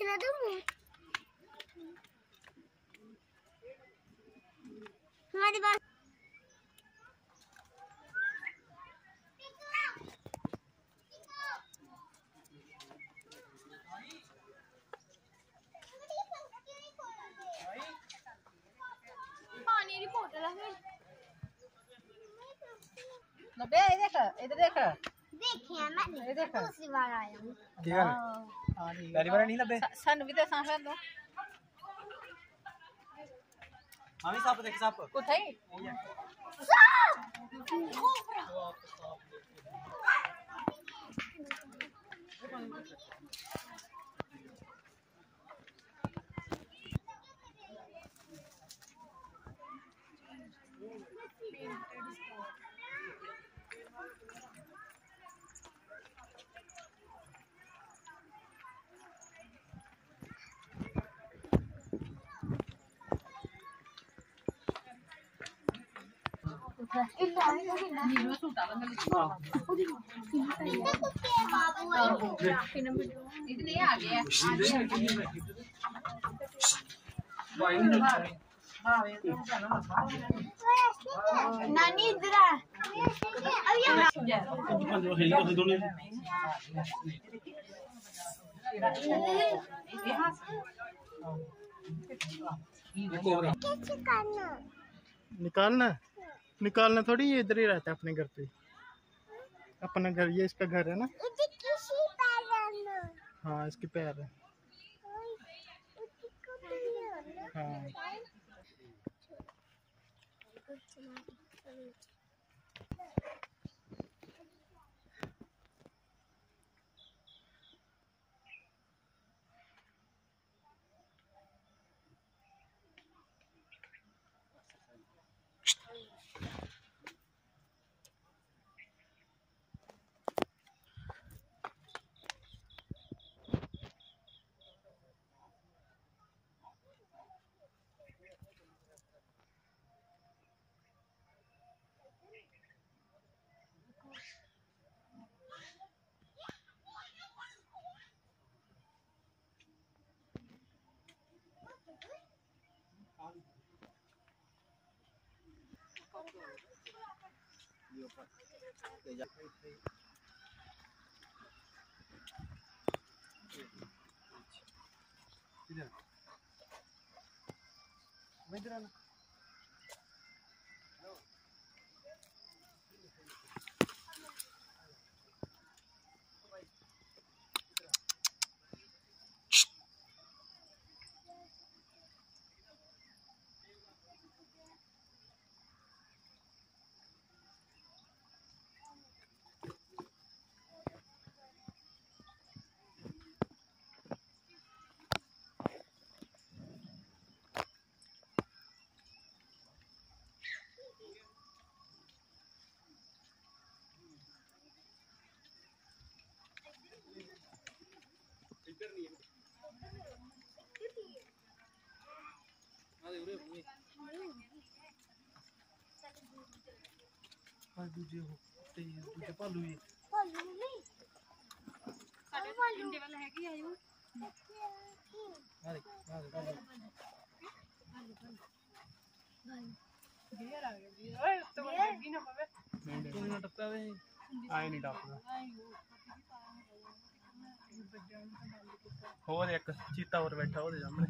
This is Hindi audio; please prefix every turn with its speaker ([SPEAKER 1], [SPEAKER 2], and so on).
[SPEAKER 1] खिला दूं हमारी बात पानी की बोतल है
[SPEAKER 2] नब्बे इधर देख
[SPEAKER 1] देखिए मैं दूसरी बार आया हूँ
[SPEAKER 2] हां
[SPEAKER 3] पहली बार नहीं लबे
[SPEAKER 2] सन भी दसा फिर दो
[SPEAKER 3] हां भी सांप देख सांप
[SPEAKER 2] कुथई इतने आ गया
[SPEAKER 1] नानी इधर आ
[SPEAKER 4] निकालना निकालना थोड़ी, ये इधर ही रहता है अपने घर पे। अपना घर, ये इसका घर है ना। हाँ इसके पैर है। हाँ दूजे भालू जी वाला है कि आयु आए नहीं डाकना होर एक चीता और बैठा वो सामने